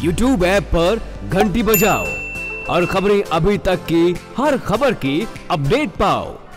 YouTube app पर घंटी बजाओ और खबरें अभी तक की हर खबर की अपडेट पाओ।